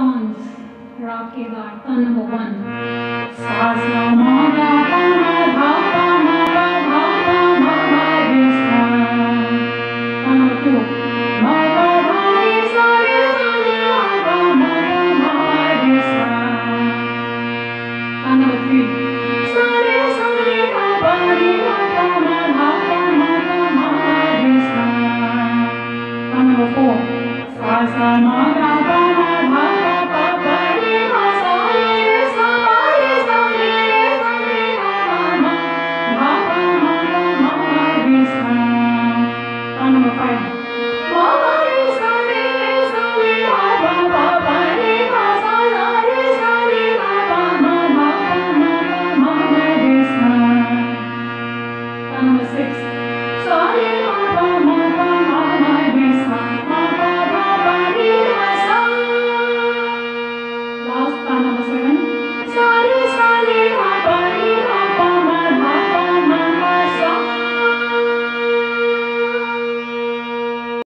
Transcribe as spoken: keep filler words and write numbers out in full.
tones. Rock Kedar, ton number one. Sa sa ma ga pa ma dha pa ma pa dha pa ma ma re sa. Ton number two. Ma pa dha re sa re sa re ma pa ma pa ma re sa. Ton number three. Sa re sa re ma pa re ma pa ma dha pa ma pa ma re sa. Ton number four. Sa sa ma ga pa ma dha pa pa pa re ma sa re sa pa re sa re sa re ma ma dha pa ma pa ma re sa. Ton number five. Ma ma re sa re sa re ma pa pa pa re ma sa sa re sa re ma pa ma dha pa ma pa ma re sa. Ton number six. Sa re ma pa ma pa ma ma re sa ma pa dha pa re ma sa. Last, ton number seven. Sa re sa re ma pa